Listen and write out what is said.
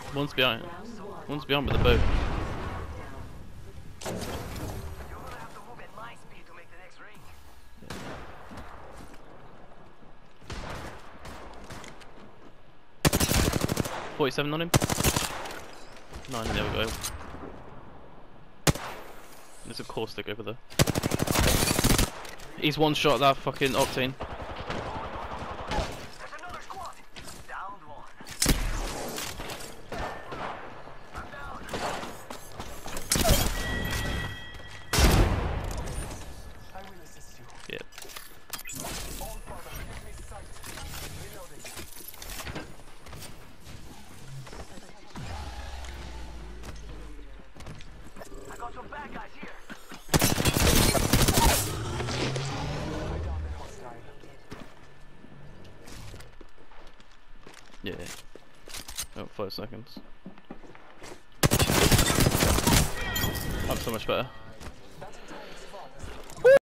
One's behind. One's behind with the boat. Yeah. 47 on him. 9, there we go. There's a caustic over there. He's one shot that fucking Octane. Yeah. I got some bad guys here. Yeah. Oh, 5 seconds. I'm so much better.